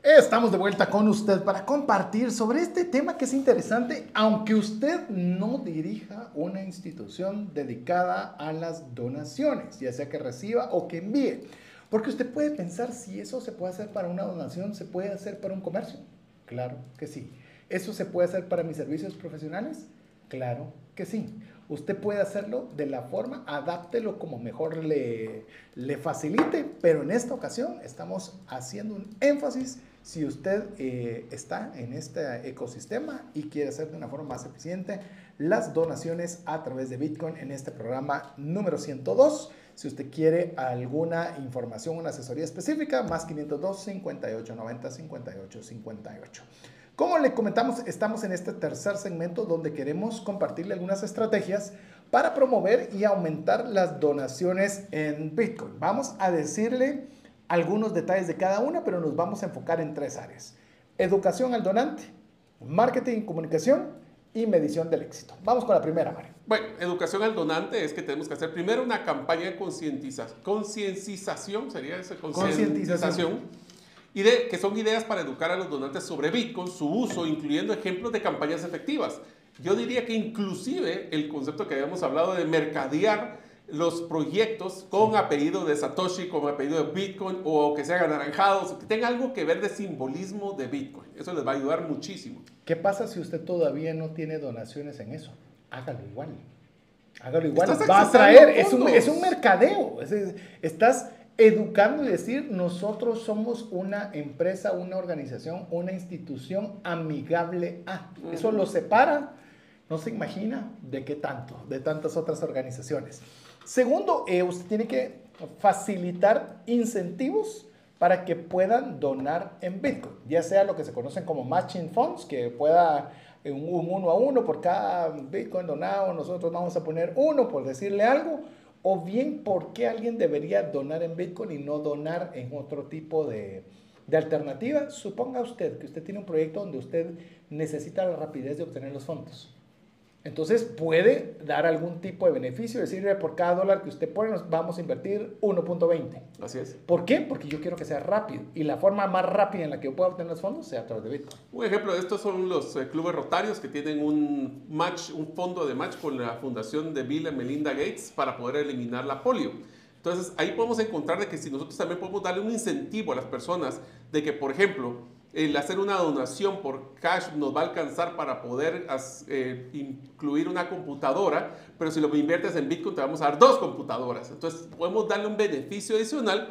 Estamos de vuelta con usted para compartir sobre este tema que es interesante, aunque usted no dirija una institución dedicada a las donaciones, ya sea que reciba o que envíe. Porque usted puede pensar si eso se puede hacer para una donación, se puede hacer para un comercio. Claro que sí. ¿Eso se puede hacer para mis servicios profesionales? Claro que sí. Usted puede hacerlo de la forma, adáptelo como mejor le facilite, pero en esta ocasión estamos haciendo un énfasis si usted está en este ecosistema y quiere hacer de una forma más eficiente las donaciones a través de Bitcoin en este programa número 102. Si usted quiere alguna información, una asesoría específica, más 502 58 90 58 58. Como le comentamos, estamos en este tercer segmento donde queremos compartirle algunas estrategias para promover y aumentar las donaciones en Bitcoin. Vamos a decirle algunos detalles de cada una, pero nos vamos a enfocar en tres áreas: educación al donante, marketing y comunicación y medición del éxito. Vamos con la primera, Mario. Bueno, educación al donante es que tenemos que hacer primero una campaña de concientización, sería eso, concientización. Que son ideas para educar a los donantes sobre Bitcoin, su uso, incluyendo ejemplos de campañas efectivas. Yo diría que inclusive el concepto que habíamos hablado de mercadear los proyectos con apellido de Satoshi, con apellido de Bitcoin, o que sean anaranjados, que tenga algo que ver de simbolismo de Bitcoin. Eso les va a ayudar muchísimo. ¿Qué pasa si usted todavía no tiene donaciones en eso? Hágalo igual. Hágalo igual. Va a traer, es un mercadeo. Estás educando y decir, nosotros somos una empresa, una organización, una institución amigable a. Eso lo separa, no se imagina de qué tanto, de tantas otras organizaciones. Segundo, usted tiene que facilitar incentivos para que puedan donar en Bitcoin, ya sea lo que se conocen como matching funds, que pueda un 1 a 1 por cada Bitcoin donado, nosotros vamos a poner 1 por decirle algo. O bien, ¿por qué alguien debería donar en Bitcoin y no donar en otro tipo de alternativa? Suponga usted que usted tiene un proyecto donde usted necesita la rapidez de obtener los fondos. Entonces, puede dar algún tipo de beneficio, decirle por cada dólar que usted pone, nos vamos a invertir 1.20. Así es. ¿Por qué? Porque yo quiero que sea rápido. Y la forma más rápida en la que yo pueda obtener los fondos sea a través de Bitcoin. Un ejemplo de esto son los clubes rotarios que tienen un fondo de match con la fundación de Bill y Melinda Gates para poder eliminar la polio. Entonces, ahí podemos encontrar de que si nosotros también podemos darle un incentivo a las personas de que, por ejemplo, el hacer una donación por cash nos va a alcanzar para poder incluir una computadora, pero si lo inviertes en Bitcoin te vamos a dar 2 computadoras. Entonces podemos darle un beneficio adicional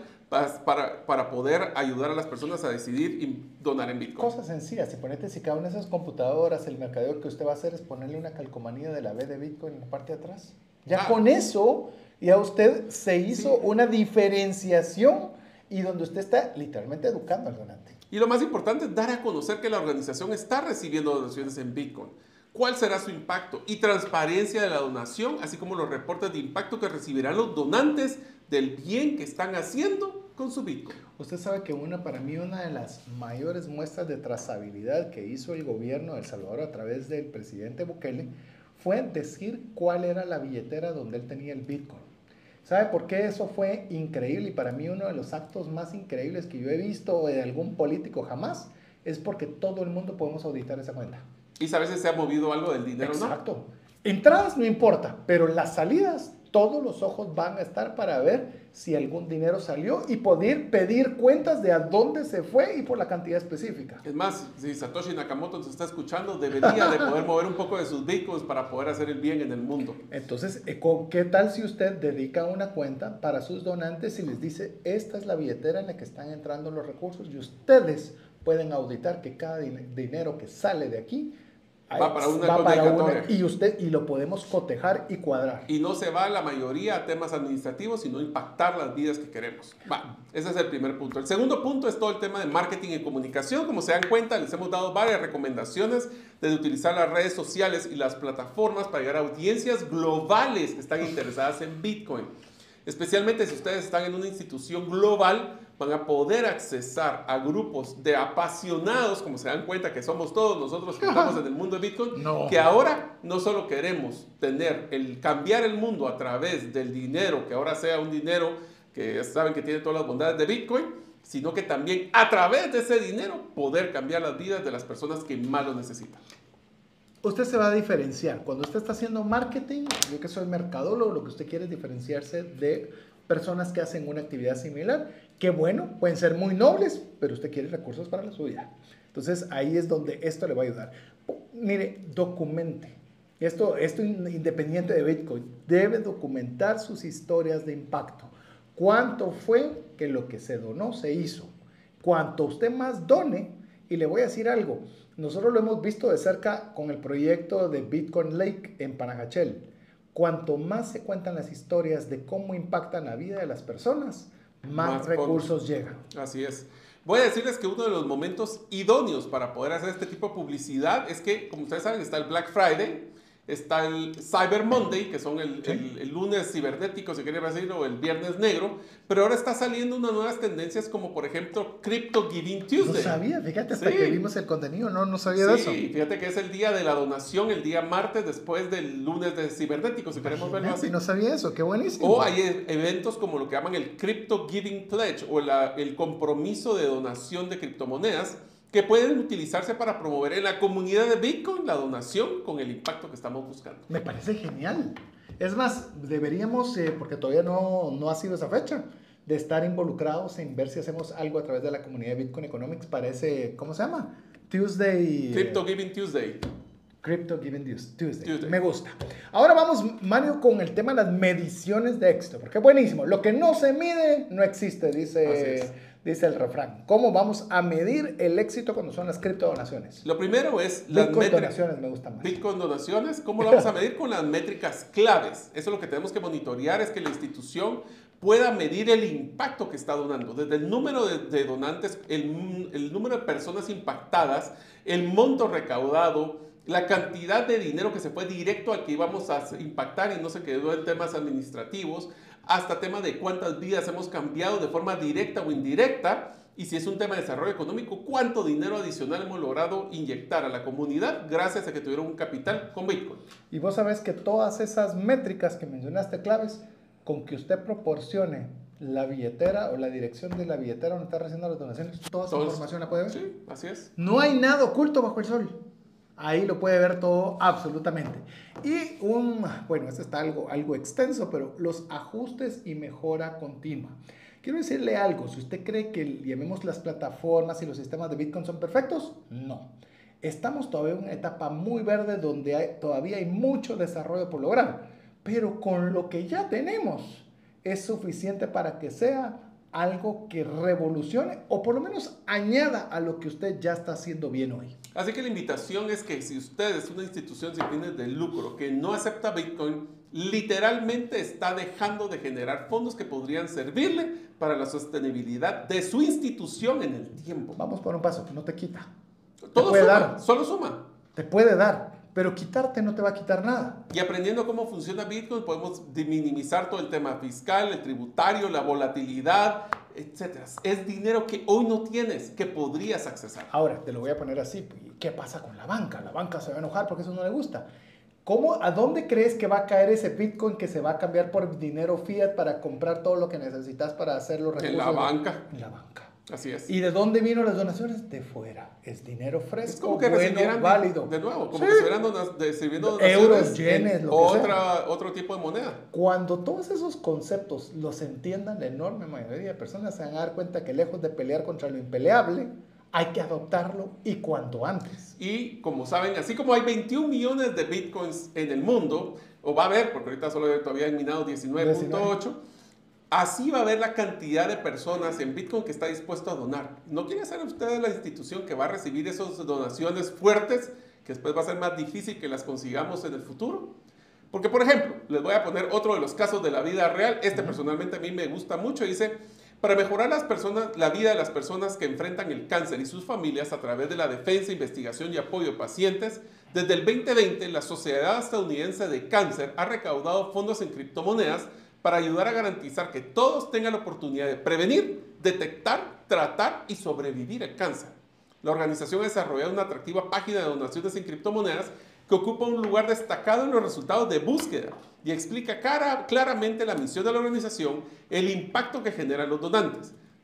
para poder ayudar a las personas a decidir y donar en Bitcoin. Cosas sencillas, si cada una de esas computadoras, el mercadeo que usted va a hacer es ponerle una calcomanía de la B de Bitcoin en la parte de atrás. Ya con eso, ya usted se hizo una diferenciación y donde usted está literalmente educando al donante. Y lo más importante es dar a conocer que la organización está recibiendo donaciones en Bitcoin. ¿Cuál será su impacto? Y transparencia de la donación, así como los reportes de impacto que recibirán los donantes del bien que están haciendo con su Bitcoin. Usted sabe que para mí una de las mayores muestras de trazabilidad que hizo el gobierno de El Salvador a través del presidente Bukele fue decir cuál era la billetera donde él tenía el Bitcoin. ¿Sabe por qué eso fue increíble? Y para mí uno de los actos más increíbles que yo he visto de algún político jamás es porque todo el mundo podemos auditar esa cuenta. ¿Y sabes si se ha movido algo del dinero? Exacto. ¿No? Entradas no importa, pero las salidas, todos los ojos van a estar para ver si algún dinero salió y poder pedir cuentas de a dónde se fue y por la cantidad específica. Es más, si Satoshi Nakamoto nos está escuchando, debería de poder mover un poco de sus bitcoins para poder hacer el bien en el mundo. Entonces, ¿qué tal si usted dedica una cuenta para sus donantes y les dice, esta es la billetera en la que están entrando los recursos y ustedes pueden auditar que cada dinero que sale de aquí va para una y lo podemos cotejar y cuadrar. Y no se va la mayoría a temas administrativos, sino impactar las vidas que queremos. Ese es el primer punto. El segundo punto es todo el tema de marketing y comunicación. Como se dan cuenta, les hemos dado varias recomendaciones de utilizar las redes sociales y las plataformas para llegar a audiencias globales que están interesadas en Bitcoin. Especialmente si ustedes están en una institución global, van a poder accesar a grupos de apasionados, como se dan cuenta que somos todos nosotros que estamos en el mundo de Bitcoin, que ahora no solo queremos cambiar el mundo a través del dinero, que ahora sea un dinero que saben que tiene todas las bondades de Bitcoin, sino que también a través de ese dinero poder cambiar las vidas de las personas que más lo necesitan. Usted se va a diferenciar. Cuando usted está haciendo marketing, yo que soy mercadólogo, lo que usted quiere es diferenciarse de personas que hacen una actividad similar, que bueno, pueden ser muy nobles, pero usted quiere recursos para la suya. Entonces ahí es donde esto le va a ayudar. Mire, documente. Esto independiente de Bitcoin, debe documentar sus historias de impacto. ¿Cuánto fue que lo que se donó se hizo? Cuanto usted más done, y le voy a decir algo, nosotros lo hemos visto de cerca con el proyecto de Bitcoin Lake en Panajachel. Cuanto más se cuentan las historias de cómo impactan la vida de las personas, más recursos llegan. Así es. Voy a decirles que uno de los momentos idóneos para poder hacer este tipo de publicidad es que, como ustedes saben, está el Black Friday, está el Cyber Monday, que son el lunes cibernético, si quieren decir, o el viernes negro, pero ahora está saliendo unas nuevas tendencias como, por ejemplo, Crypto Giving Tuesday. No sabía, fíjate, hasta que vimos el contenido, no sabía de eso. Sí, fíjate que es el día de la donación, el día martes después del lunes de cibernético, si queremos verlo así. No sabía eso, qué buenísimo. O hay eventos como lo que llaman el Crypto Giving Pledge, o el compromiso de donación de criptomonedas, que pueden utilizarse para promover en la comunidad de Bitcoin la donación con el impacto que estamos buscando. Me parece genial. Es más, deberíamos, porque todavía no ha sido esa fecha, de estar involucrados en ver si hacemos algo a través de la comunidad de Bitcoin Economics para ese, ¿cómo se llama? Tuesday. Crypto Giving Tuesday. Crypto Giving Tuesday. Me gusta. Ahora vamos, Mario, con el tema de las mediciones de éxito, porque es buenísimo. Lo que no se mide no existe, dice el refrán. ¿Cómo vamos a medir el éxito cuando son las criptodonaciones? Lo primero es Bitcoin donaciones, me gusta más. Bitcoin donaciones, ¿cómo lo vamos a medir? Con las métricas claves. Eso es lo que tenemos que monitorear, es que la institución pueda medir el impacto que está donando. Desde el número de donantes, el número de personas impactadas, el monto recaudado, la cantidad de dinero que se fue directo al que íbamos a impactar y no se quedó en temas administrativos, hasta temas de cuántas vidas hemos cambiado de forma directa o indirecta, y si es un tema de desarrollo económico, cuánto dinero adicional hemos logrado inyectar a la comunidad gracias a que tuvieron un capital con Bitcoin. Y vos sabés que todas esas métricas que mencionaste claves, con que usted proporcione la billetera o la dirección de la billetera donde está recibiendo las donaciones, toda esa información la puede ver. Sí, así es. No hay nada oculto bajo el sol. Ahí lo puede ver todo absolutamente. Y bueno, este está algo extenso, pero los ajustes y mejora continua. Quiero decirle algo, si usted cree que, llamemos, las plataformas y los sistemas de Bitcoin son perfectos, no. Estamos todavía en una etapa muy verde donde todavía hay mucho desarrollo por lograr, pero con lo que ya tenemos es suficiente para que sea algo que revolucione o por lo menos añada a lo que usted ya está haciendo bien hoy. Así que la invitación es que si usted es una institución sin fines de lucro que no acepta Bitcoin, literalmente está dejando de generar fondos que podrían servirle para la sostenibilidad de su institución en el tiempo. Vamos por un paso, no te quita. Todo te puede suma, dar. Solo suma. Te puede dar, pero quitarte no te va a quitar nada. Y aprendiendo cómo funciona Bitcoin, podemos minimizar todo el tema fiscal, el tributario, la volatilidad, etc. Es dinero que hoy no tienes, que podrías accesar. Ahora, te lo voy a poner así. ¿Qué pasa con la banca? La banca se va a enojar porque eso no le gusta. ¿A dónde crees que va a caer ese Bitcoin que se va a cambiar por dinero fiat para comprar todo lo que necesitas para hacer los recursos? En la banca. En la banca. Así es. ¿Y de dónde vino las donaciones? De fuera. Es dinero fresco, es como que bueno, válido. De nuevo, como que estuvieran sirviendo donaciones euros, yenes, lo que sea. Otro tipo de moneda. Cuando todos esos conceptos los entiendan, la enorme mayoría de personas se van a dar cuenta que lejos de pelear contra lo impeleable, hay que adoptarlo y cuanto antes. Y como saben, así como hay 21 millones de Bitcoins en el mundo, o va a haber, porque ahorita solo todavía han minado 19.8, así va a haber la cantidad de personas en Bitcoin que está dispuesto a donar. ¿No quiere ser usted la institución que va a recibir esas donaciones fuertes, que después va a ser más difícil que las consigamos en el futuro? Porque, por ejemplo, les voy a poner otro de los casos de la vida real. Personalmente a mí me gusta mucho. Dice, para mejorar la vida de las personas que enfrentan el cáncer y sus familias a través de la defensa, investigación y apoyo a pacientes, desde el 2020 la Sociedad Estadounidense de Cáncer ha recaudado fondos en criptomonedas para ayudar a garantizar que todos tengan la oportunidad de prevenir, detectar, tratar y sobrevivir el cáncer. La organización ha desarrollado una atractiva página de donaciones en criptomonedas que ocupa un lugar destacado en los resultados de búsqueda y explica claramente la misión de la organización, el impacto que generan los donantes.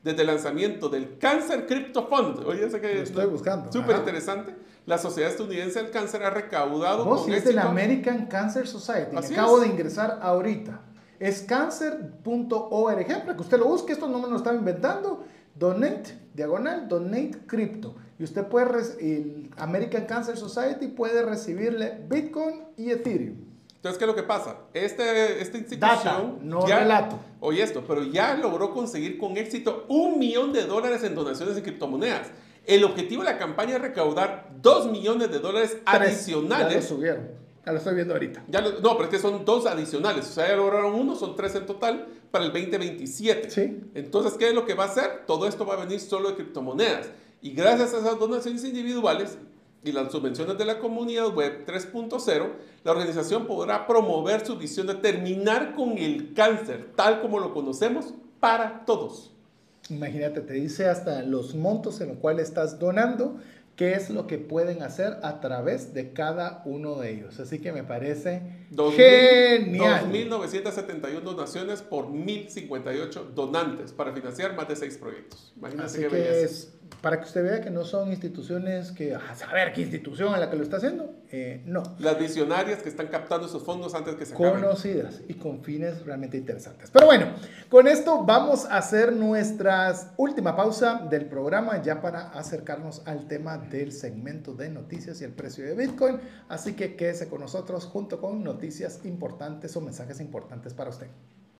Desde el lanzamiento del Cancer Crypto Fund, oye, ese que lo estoy buscando. Súper interesante. La Sociedad Estadounidense del Cáncer ha recaudado con éxito. Es el American Cancer Society. Acabo de ingresar ahorita. Es cancer.org, para que usted lo busque. Esto no me lo estaba inventando. Donate, donate crypto. Y usted puede, el American Cancer Society puede recibirle Bitcoin y Ethereum. Entonces, ¿qué es lo que pasa? Esta institución... Data, no relato. Oye esto, pero ya logró conseguir con éxito $1 millón en donaciones en criptomonedas. El objetivo de la campaña es recaudar $2 millones adicionales. Ya lo subieron. Ya lo estoy viendo ahorita. No, pero es que son 2 adicionales. O sea, ya lograron 1, son 3 en total para el 2027. Sí. Entonces, ¿qué es lo que va a hacer? Todo esto va a venir solo de criptomonedas. Y gracias a esas donaciones individuales y las subvenciones de la comunidad web 3.0, la organización podrá promover su visión de terminar con el cáncer, tal como lo conocemos, para todos. Imagínate, te dice hasta los montos en los cuales estás donando, qué es lo que pueden hacer a través de cada uno de ellos. Así que me parece genial. 2.971 donaciones por 1.058 donantes para financiar más de 6 proyectos. Imagínate. Así que es para que usted vea que no son instituciones que, a saber qué institución es la que lo está haciendo, no. Las visionarias que están captando esos fondos antes que se acaben. Conocidas y con fines realmente interesantes. Pero bueno, con esto vamos a hacer nuestra última pausa del programa ya para acercarnos al tema del segmento de noticias y el precio de Bitcoin. Así que quédese con nosotros junto con noticias importantes o mensajes importantes para usted.